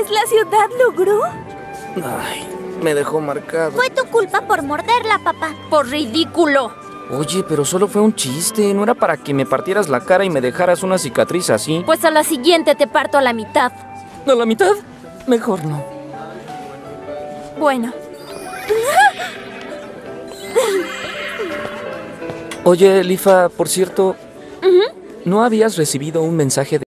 ¿Es la ciudad Lugru? Ay, me dejó marcado. Fue tu culpa por morderla, papá. ¡Por ridículo! Oye, pero solo fue un chiste. No era para que me partieras la cara y me dejaras una cicatriz así. Pues a la siguiente te parto a la mitad. ¿A la mitad? Mejor no. Bueno. Oye, Lifa, por cierto, ¿no habías recibido un mensaje de